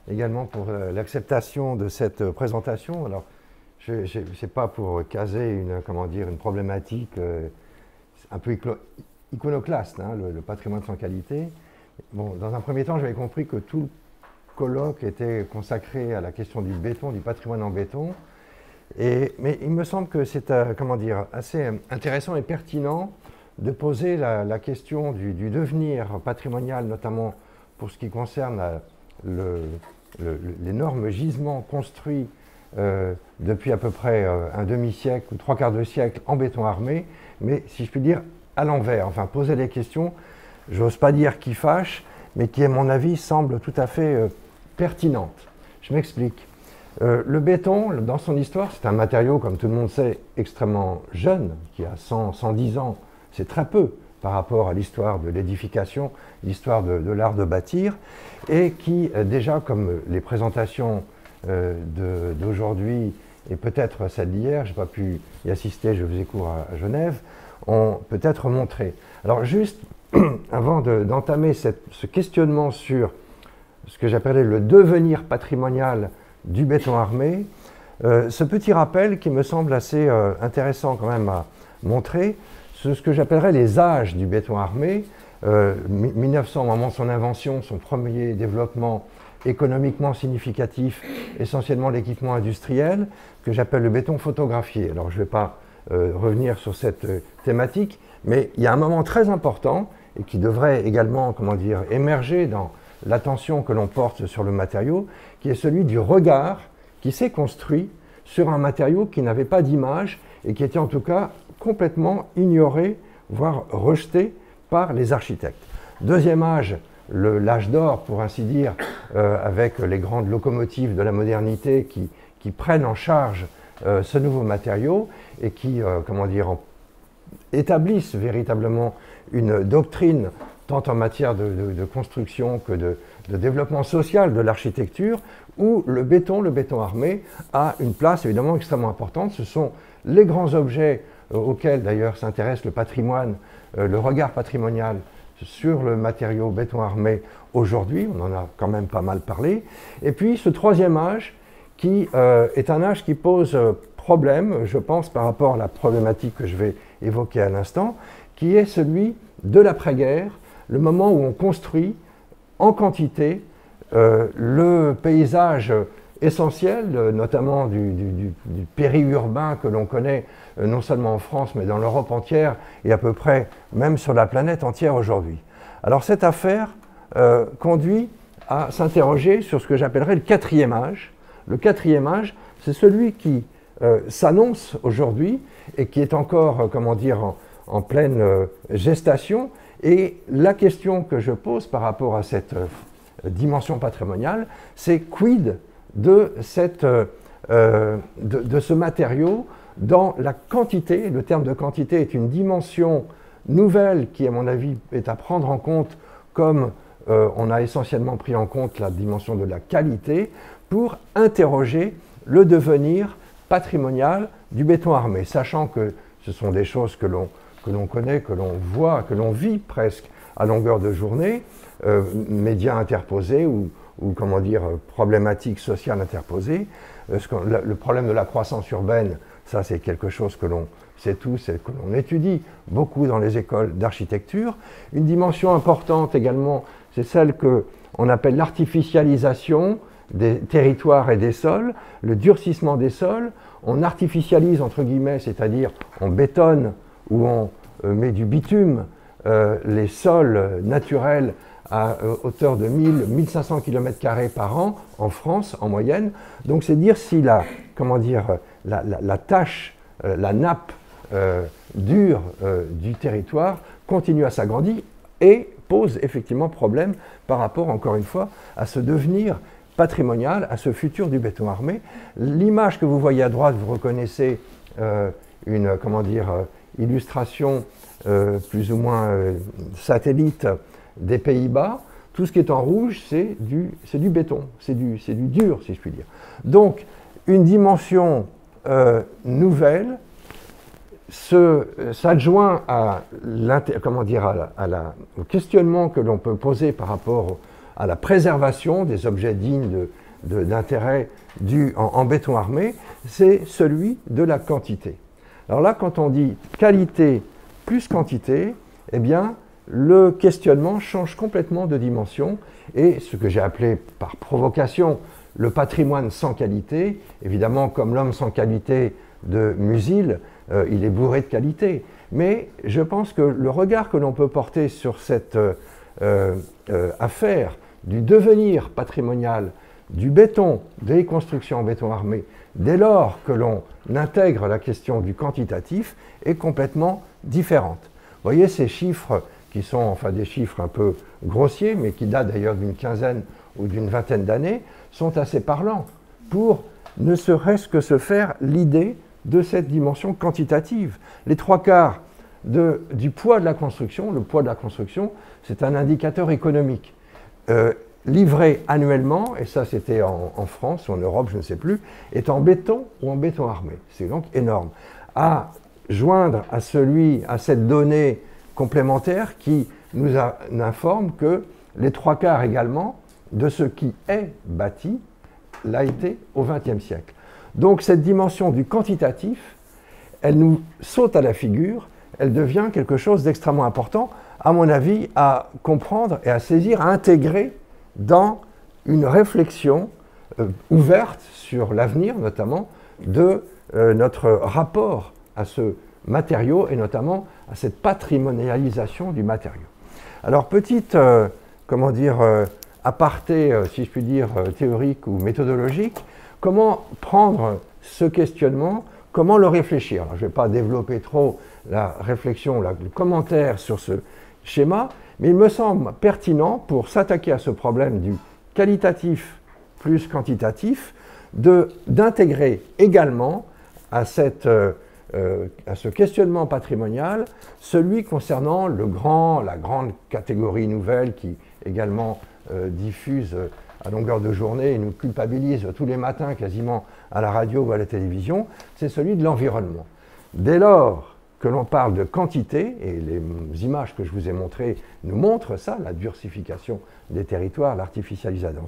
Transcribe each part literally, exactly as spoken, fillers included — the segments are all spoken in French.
également pour euh, l'acceptation de cette euh, présentation. Alors, ce n'est pas pour caser une, comment dire, une problématique euh, un peu iconoclaste, hein, le, le patrimoine sans qualité. Bon, dans un premier temps, j'avais compris que tout le colloque était consacré à la question du béton, du patrimoine en béton. Et, mais il me semble que c'est euh, comment dire, assez intéressant et pertinent de poser la, la question du, du devenir patrimonial, notamment pour ce qui concerne l'énorme gisement construit euh, depuis à peu près euh, un demi-siècle ou trois quarts de siècle en béton armé, mais si je puis dire à l'envers, enfin poser des questions, j'ose pas dire qui fâche, mais qui à mon avis semblent tout à fait euh, pertinentes. Je m'explique. Euh, le béton, dans son histoire, c'est un matériau, comme tout le monde sait, extrêmement jeune, qui a cent, cent dix ans, c'est très peu par rapport à l'histoire de l'édification, l'histoire de, de l'art de bâtir, et qui, euh, déjà, comme les présentations euh, d'aujourd'hui, et peut-être celle d'hier, je n'ai pas pu y assister, je faisais cours à, à Genève, ont peut-être montré. Alors juste, avant d'entamer de, ce questionnement sur ce que j'appelais le devenir patrimonial du béton armé, euh, ce petit rappel qui me semble assez euh, intéressant quand même à montrer, c'est ce que j'appellerais les âges du béton armé. Euh, mille neuf cents, au moment de son invention, son premier développement économiquement significatif, essentiellement l'équipement industriel, que j'appelle le béton photographié. Alors je ne vais pas euh, revenir sur cette euh, thématique, mais il y a un moment très important et qui devrait également, comment dire, émerger dans l'attention que l'on porte sur le matériau, qui est celui du regard qui s'est construit sur un matériau qui n'avait pas d'image et qui était en tout cas complètement ignoré, voire rejeté par les architectes. Deuxième âge, l'âge d'or, pour ainsi dire, euh, avec les grandes locomotives de la modernité qui, qui prennent en charge euh, ce nouveau matériau et qui, euh, comment dire, en, établissent véritablement une doctrine tant en matière de, de, de construction que de, de développement social de l'architecture, où le béton, le béton armé, a une place évidemment extrêmement importante. Ce sont les grands objets euh, auxquels d'ailleurs s'intéresse le patrimoine, euh, le regard patrimonial sur le matériau béton armé aujourd'hui, on en a quand même pas mal parlé. Et puis ce troisième âge, qui euh, est un âge qui pose euh, problème, je pense, par rapport à la problématique que je vais évoquer à l'instant, qui est celui de l'après-guerre, le moment où on construit en quantité euh, le paysage essentiel, euh, notamment du, du, du, du périurbain que l'on connaît euh, non seulement en France, mais dans l'Europe entière et à peu près même sur la planète entière aujourd'hui. Alors cette affaire euh, conduit à s'interroger sur ce que j'appellerais le quatrième âge. Le quatrième âge, c'est celui qui euh, s'annonce aujourd'hui et qui est encore, euh, comment dire, en, en pleine euh, gestation. Et la question que je pose par rapport à cette euh, dimension patrimoniale, c'est quid de, cette, euh, de, de ce matériau dans la quantité. Le terme de quantité est une dimension nouvelle qui, à mon avis, est à prendre en compte comme euh, on a essentiellement pris en compte la dimension de la qualité pour interroger le devenir patrimonial du béton armé, sachant que ce sont des choses que l'on que l'on connaît, que l'on voit, que l'on vit presque à longueur de journée, euh, médias interposés ou, ou, comment dire, problématiques sociales interposées. Euh, ce le, le problème de la croissance urbaine, ça c'est quelque chose que l'on sait tous et que l'on étudie beaucoup dans les écoles d'architecture. Une dimension importante également, c'est celle qu'on appelle l'artificialisation des territoires et des sols, le durcissement des sols. On artificialise, entre guillemets, c'est-à-dire on bétonne où on euh, met du bitume, euh, les sols naturels à euh, hauteur de mille à mille cinq cents kilomètres carrés par an en France en moyenne. Donc c'est dire si la, comment dire, la, la, la tâche, euh, la nappe euh, dure euh, du territoire continue à s'agrandir et pose effectivement problème par rapport, encore une fois, à ce devenir patrimonial, à ce futur du béton armé. L'image que vous voyez à droite, vous reconnaissez euh, une, comment dire, illustration euh, plus ou moins euh, satellite des Pays-Bas. Tout ce qui est en rouge, c'est du, c'est du béton, c'est du, c'est du dur, si je puis dire. Donc, une dimension euh, nouvelle s'adjoint à, comment dire, à la, à la, au questionnement que l'on peut poser par rapport à la préservation des objets dignes d'intérêt en, en béton armé, c'est celui de la quantité. Alors là, quand on dit qualité plus quantité, eh bien, le questionnement change complètement de dimension, et ce que j'ai appelé par provocation le patrimoine sans qualité, évidemment, comme l'homme sans qualité de Musil, euh, il est bourré de qualité. Mais je pense que le regard que l'on peut porter sur cette euh, euh, affaire du devenir patrimonial du béton, des constructions en béton armé, dès lors que l'on intègre la question du quantitatif, est complètement différente. Vous voyez ces chiffres qui sont enfin des chiffres un peu grossiers, mais qui datent d'ailleurs d'une quinzaine ou d'une vingtaine d'années, sont assez parlants pour ne serait-ce que se faire l'idée de cette dimension quantitative. Les trois quarts de, du poids de la construction, le poids de la construction, c'est un indicateur économique. Euh, livré annuellement, et ça c'était en, en France ou en Europe, je ne sais plus, est en béton ou en béton armé. C'est donc énorme. À joindre à, celui, à cette donnée complémentaire qui nous a, informe que les trois quarts également de ce qui est bâti l'a été au vingtième siècle. Donc cette dimension du quantitatif, elle nous saute à la figure, elle devient quelque chose d'extrêmement important, à mon avis, à comprendre et à saisir, à intégrer dans une réflexion euh, ouverte sur l'avenir, notamment, de euh, notre rapport à ce matériau et notamment à cette patrimonialisation du matériau. Alors, petite, euh, comment dire, euh, aparté, euh, si je puis dire, euh, théorique ou méthodologique, comment prendre ce questionnement, comment le réfléchir. Alors, je ne vais pas développer trop la réflexion, la, le commentaire sur ce schéma, mais il me semble pertinent pour s'attaquer à ce problème du qualitatif plus quantitatif, d'intégrer également à, cette, euh, euh, à ce questionnement patrimonial celui concernant le grand, la grande catégorie nouvelle qui également euh, diffuse à longueur de journée et nous culpabilise tous les matins quasiment à la radio ou à la télévision, c'est celui de l'environnement. Dès lors que l'on parle de quantité, et les images que je vous ai montrées nous montrent ça, la durcification des territoires, l'artificialisation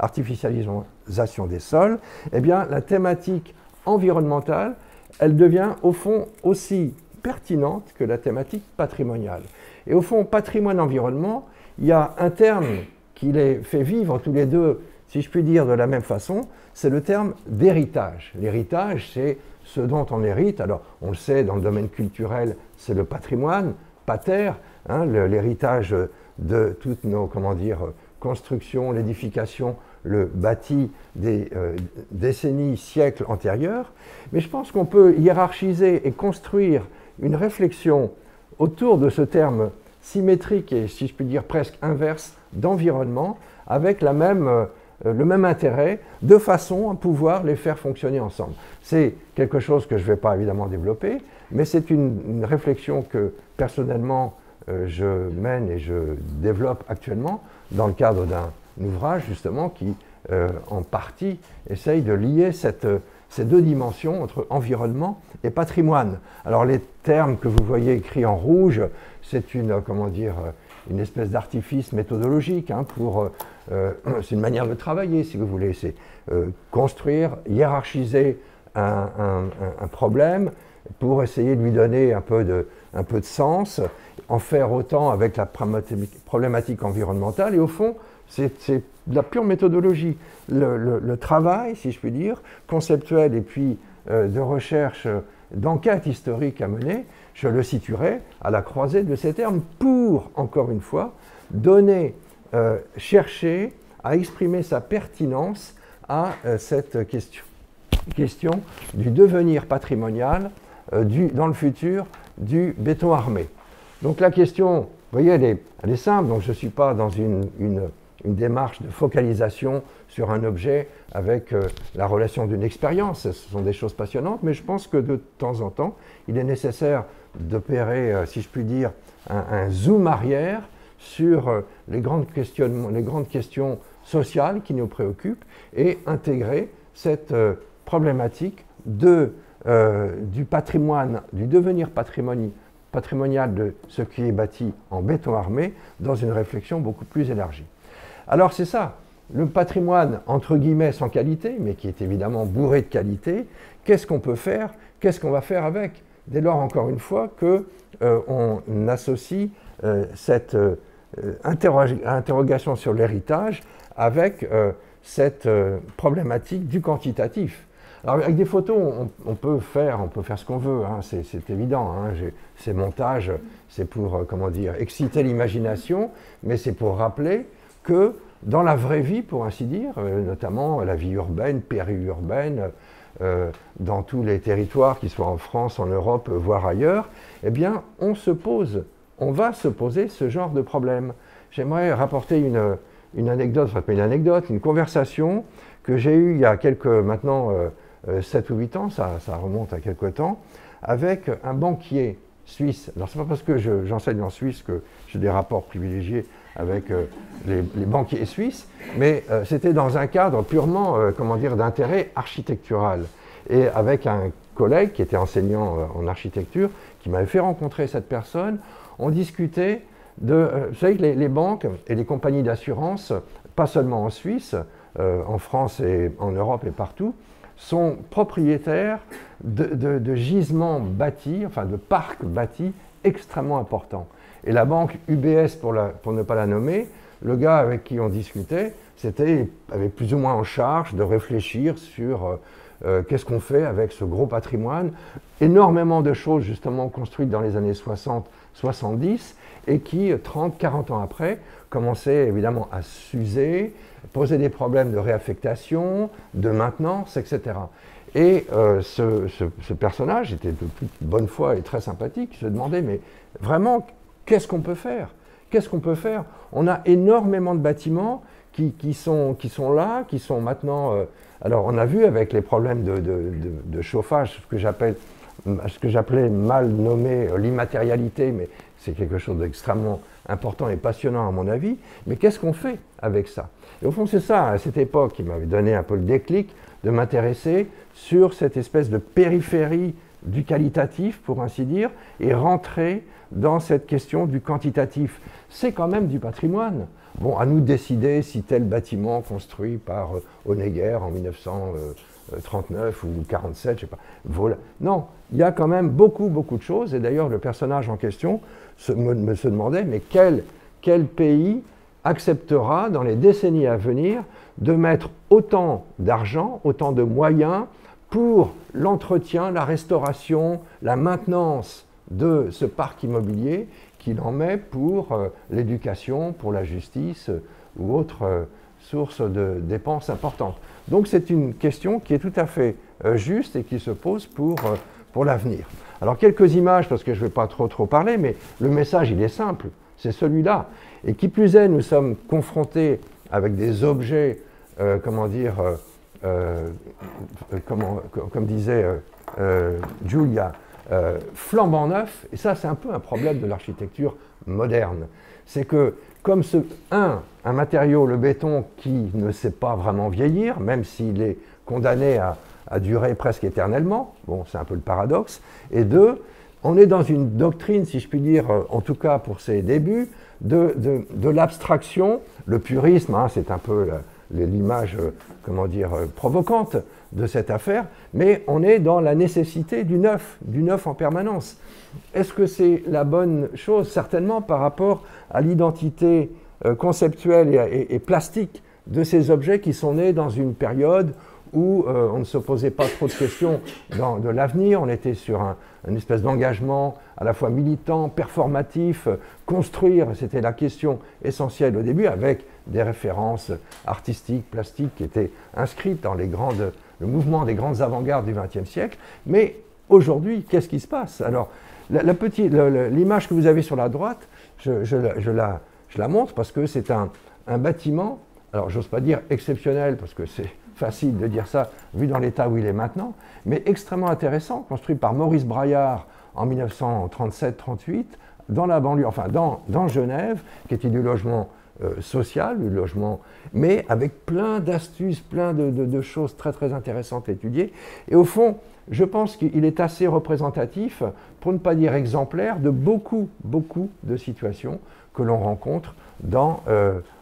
des sols, eh bien la thématique environnementale, elle devient au fond aussi pertinente que la thématique patrimoniale. Et au fond, patrimoine-environnement, il y a un terme qui les fait vivre tous les deux, si je puis dire, de la même façon, c'est le terme d'héritage. L'héritage, c'est ce dont on hérite. Alors, on le sait, dans le domaine culturel, c'est le patrimoine, pater, hein, l'héritage de toutes nos, comment dire, constructions, l'édification, le bâti des euh, décennies, siècles antérieurs. Mais je pense qu'on peut hiérarchiser et construire une réflexion autour de ce terme symétrique et, si je puis dire, presque inverse d'environnement, avec la même, euh, le même intérêt, de façon à pouvoir les faire fonctionner ensemble. C'est quelque chose que je ne vais pas évidemment développer, mais c'est une, une réflexion que personnellement euh, je mène et je développe actuellement dans le cadre d'un ouvrage justement qui, euh, en partie, essaye de lier cette, ces deux dimensions entre environnement et patrimoine. Alors les termes que vous voyez écrits en rouge, c'est une, comment dire, une espèce d'artifice méthodologique hein, pour, euh, c'est une manière de travailler si vous voulez, c'est euh, construire, hiérarchiser un, un, un problème pour essayer de lui donner un peu de, un peu de sens, en faire autant avec la problématique environnementale et au fond c'est de la pure méthodologie. Le, le, le travail, si je puis dire, conceptuel et puis euh, de recherche, d'enquête historique à mener, je le situerai à la croisée de ces termes pour, encore une fois, donner, euh, chercher à exprimer sa pertinence à euh, cette question, question du devenir patrimonial euh, du, dans le futur du béton armé. Donc la question, vous voyez, elle est, elle est simple, donc je ne suis pas dans une, une, une démarche de focalisation sur un objet avec euh, la relation d'une expérience. Ce sont des choses passionnantes, mais je pense que de temps en temps, il est nécessaire d'opérer, euh, si je puis dire, un, un zoom arrière sur euh, les, grandes questionnements, les grandes questions sociales qui nous préoccupent et intégrer cette euh, problématique de, euh, du patrimoine, du devenir patrimonial, patrimonial de ce qui est bâti en béton armé dans une réflexion beaucoup plus élargie. Alors c'est ça, le patrimoine entre guillemets sans qualité, mais qui est évidemment bourré de qualité, qu'est-ce qu'on peut faire? Qu'est-ce qu'on va faire avec? Dès lors, encore une fois, qu'on euh, associe euh, cette euh, interrogation sur l'héritage avec euh, cette euh, problématique du quantitatif. Alors avec des photos, on, on peut faire, on peut faire ce qu'on veut, hein, c'est évident. Hein, ces montages, c'est pour, euh, comment dire, exciter l'imagination, mais c'est pour rappeler que dans la vraie vie, pour ainsi dire, euh, notamment la vie urbaine, périurbaine, euh, dans tous les territoires, qu'ils soient en France, en Europe, voire ailleurs, eh bien, on se pose, on va se poser ce genre de problème. J'aimerais rapporter une, une anecdote, enfin pas une anecdote, une conversation que j'ai eue il y a quelques, maintenant, euh, sept ou huit ans, ça, ça remonte à quelque temps, avec un banquier suisse. Alors, c'est pas parce que j'enseigne je, en Suisse que j'ai des rapports privilégiés avec euh, les, les banquiers suisses, mais euh, c'était dans un cadre purement, euh, comment dire, d'intérêt architectural. Et avec un collègue qui était enseignant euh, en architecture, qui m'avait fait rencontrer cette personne, on discutait de... Euh, vous savez que les, les banques et les compagnies d'assurance, pas seulement en Suisse, euh, en France et en Europe et partout, sont propriétaires de, de, de gisements bâtis, enfin de parcs bâtis extrêmement importants. Et la banque U B S, pour, la, pour ne pas la nommer, le gars avec qui on discutait, c'était, avait plus ou moins en charge de réfléchir sur euh, euh, qu'est-ce qu'on fait avec ce gros patrimoine. Énormément de choses justement construites dans les années soixante soixante-dix et qui, trente quarante ans après, commençaient évidemment à s'user, poser des problèmes de réaffectation, de maintenance, et cetera. Et euh, ce, ce, ce personnage était de toute bonne foi et très sympathique, il se demandait, mais vraiment, qu'est-ce qu'on peut faire? Qu'est-ce qu'on peut faire? On a énormément de bâtiments qui, qui, sont, qui sont là, qui sont maintenant... Euh, alors, on a vu avec les problèmes de, de, de, de chauffage, ce que j'appelle, ce que j'appelais mal nommé euh, l'immatérialité, mais c'est quelque chose d'extrêmement important et passionnant à mon avis. Mais qu'est-ce qu'on fait avec ça? Et au fond, c'est ça, à cette époque, qui m'avait donné un peu le déclic de m'intéresser sur cette espèce de périphérie du qualitatif, pour ainsi dire, et rentrer dans cette question du quantitatif. C'est quand même du patrimoine. Bon, à nous de décider si tel bâtiment construit par euh, Honegger en mille neuf cent trente-neuf ou quarante-sept, je sais pas, voilà. Non, il y a quand même beaucoup, beaucoup de choses, et d'ailleurs le personnage en question se, me, me se demandait, mais quel, quel pays acceptera dans les décennies à venir de mettre autant d'argent, autant de moyens pour l'entretien, la restauration, la maintenance de ce parc immobilier qu'il en met pour euh, l'éducation, pour la justice euh, ou autres euh, sources de dépenses importantes. Donc c'est une question qui est tout à fait euh, juste et qui se pose pour, euh, pour l'avenir. Alors quelques images, parce que je ne vais pas trop trop parler, mais le message il est simple, c'est celui-là. Et qui plus est, nous sommes confrontés avec des objets, euh, comment dire, euh, euh, comment, comme disait euh, euh, Julia, euh, flambant neuf, et ça c'est un peu un problème de l'architecture moderne. C'est que comme ce, un, un matériau, le béton, qui ne sait pas vraiment vieillir, même s'il est condamné à, à durer presque éternellement, bon c'est un peu le paradoxe, et deux, on est dans une doctrine, si je puis dire, en tout cas pour ses débuts, de, de, de l'abstraction, le purisme, hein, c'est un peu l'image, comment dire, provocante de cette affaire, mais on est dans la nécessité du neuf, du neuf en permanence. Est-ce que c'est la bonne chose? Certainement par rapport à l'identité euh, conceptuelle et, et, et plastique de ces objets qui sont nés dans une période où euh, on ne se posait pas trop de questions dans, de l'avenir, on était sur un, une espèce d'engagement à la fois militant, performatif, euh, construire, c'était la question essentielle au début, avec des références artistiques, plastiques qui étaient inscrites dans les grandes, le mouvement des grandes avant-gardes du vingtième siècle. Mais aujourd'hui, qu'est-ce qui se passe? Alors, la, la petite, l'image que vous avez sur la droite, je, je, je, la, je la montre parce que c'est un, un bâtiment, alors j'ose pas dire exceptionnel parce que c'est facile de dire ça vu dans l'état où il est maintenant, mais extrêmement intéressant, construit par Maurice Braillard en mille neuf cent trente-sept trente-huit, dans la banlieue, enfin dans, dans Genève, qui était du logement euh, social, du logement, mais avec plein d'astuces, plein de, de, de choses très très intéressantes à étudier. Et au fond, je pense qu'il est assez représentatif, pour ne pas dire exemplaire, de beaucoup, beaucoup de situations que l'on rencontre dans, euh,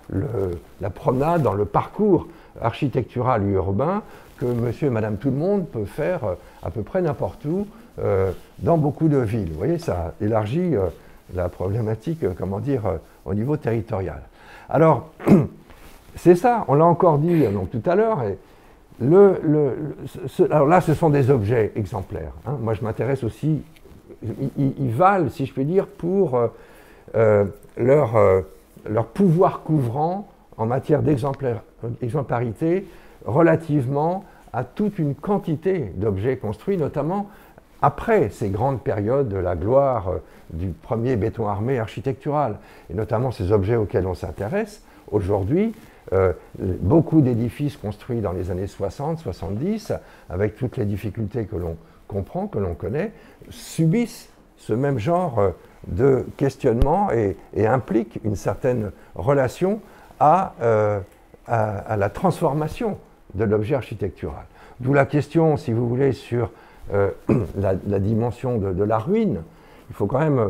le, la promenade, dans le parcours architectural et urbain que monsieur et madame tout le monde peut faire euh, à peu près n'importe où, euh, dans beaucoup de villes. Vous voyez, ça élargit euh, la problématique, euh, comment dire, euh, au niveau territorial. Alors, c'est ça, on l'a encore dit euh, donc, tout à l'heure. Le, le, ce, alors là, ce sont des objets exemplaires. Hein. Moi, je m'intéresse aussi, ils, ils valent, si je puis dire, pour euh, euh, leur, euh, leur pouvoir couvrant en matière d'exemplarité relativement à toute une quantité d'objets construits, notamment après ces grandes périodes de la gloire euh, du premier béton armé architectural, et notamment ces objets auxquels on s'intéresse aujourd'hui. Euh, beaucoup d'édifices construits dans les années soixante soixante-dix, avec toutes les difficultés que l'on comprend, que l'on connaît, subissent ce même genre euh, de questionnement et, et impliquent une certaine relation à, euh, à, à la transformation de l'objet architectural. D'où la question, si vous voulez, sur euh, la, la dimension de, de la ruine. Il faut quand même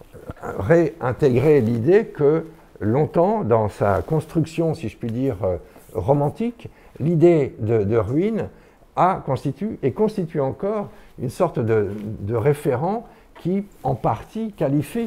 réintégrer l'idée que longtemps, dans sa construction, si je puis dire, euh, romantique, l'idée de, de ruine a constitué et constitue encore une sorte de, de référent qui, en partie, qualifie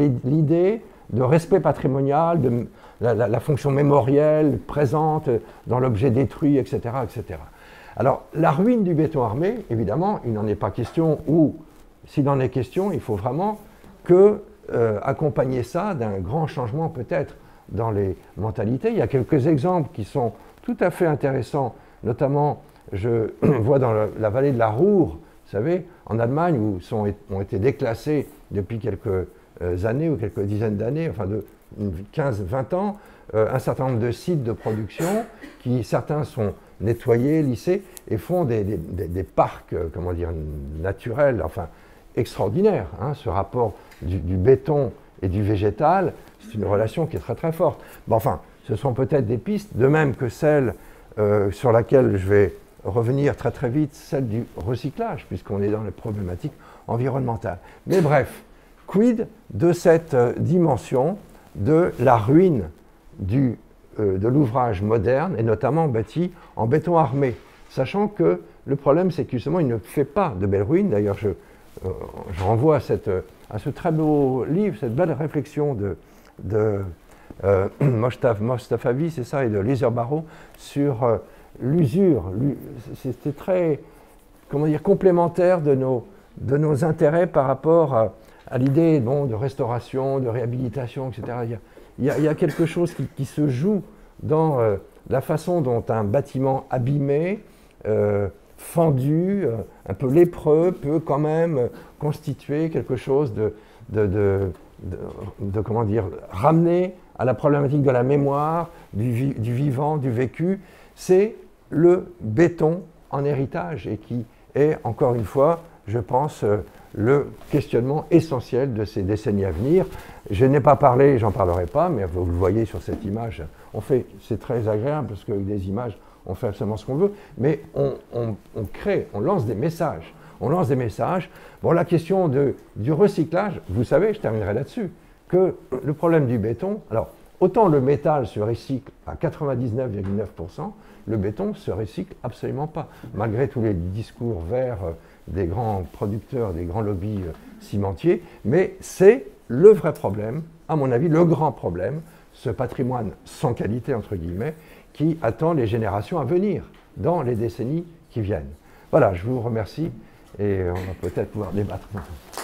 l'idée de respect patrimonial, de la, la, la fonction mémorielle présente dans l'objet détruit, et cetera, et cetera. Alors, la ruine du béton armé, évidemment, il n'en est pas question, ou s'il en est question, il faut vraiment que Euh, accompagner ça d'un grand changement peut-être dans les mentalités. Il y a quelques exemples qui sont tout à fait intéressants, notamment je vois dans le, la vallée de la Ruhr, vous savez, en Allemagne, où sont, ont été déclassés depuis quelques euh, années ou quelques dizaines d'années, enfin de quinze vingt ans, euh, un certain nombre de sites de production qui, certains sont nettoyés, lissés, et font des, des, des, des parcs, euh, comment dire, naturels, enfin extraordinaires, hein, ce rapport Du, du béton et du végétal, c'est une relation qui est très très forte. Bon, enfin, ce sont peut-être des pistes, de même que celle euh, sur laquelle je vais revenir très très vite, celle du recyclage, puisqu'on est dans les problématiques environnementales. Mais bref, quid de cette euh, dimension de la ruine du, euh, de l'ouvrage moderne, et notamment bâti en béton armé, sachant que le problème, c'est que justement, il ne fait pas de belles ruines. D'ailleurs, je, euh, je renvoie à cette... Euh, à ce très beau livre, cette belle réflexion de, de euh, Mostafavi, c'est ça, et de Lisa Barrow sur euh, l'usure. C'était très, comment dire, complémentaire de nos, de nos intérêts par rapport à, à l'idée bon, de restauration, de réhabilitation, et cetera. Il y a, il y a, il y a quelque chose qui, qui se joue dans euh, la façon dont un bâtiment abîmé, euh, fendu, euh, un peu lépreux, peut quand même euh, constituer quelque chose de, de, de, de, de, comment dire, ramener à la problématique de la mémoire, du, vi du vivant, du vécu. C'est le béton en héritage et qui est, encore une fois, je pense, euh, le questionnement essentiel de ces décennies à venir. Je n'ai pas parlé, j'en parlerai pas, mais vous le voyez sur cette image, on fait, c'est très agréable parce qu'avec des images, on fait absolument ce qu'on veut, mais on, on, on crée, on lance des messages. On lance des messages. Bon, la question de, du recyclage, vous savez, je terminerai là-dessus, que le problème du béton, alors, autant le métal se recycle à quatre-vingt-dix-neuf virgule neuf pour cent, le béton ne se recycle absolument pas, malgré tous les discours verts des grands producteurs, des grands lobbies cimentiers, mais c'est le vrai problème, à mon avis, le grand problème, ce patrimoine sans qualité, entre guillemets, qui attend les générations à venir, dans les décennies qui viennent. Voilà, je vous remercie et on va peut-être pouvoir débattre maintenant.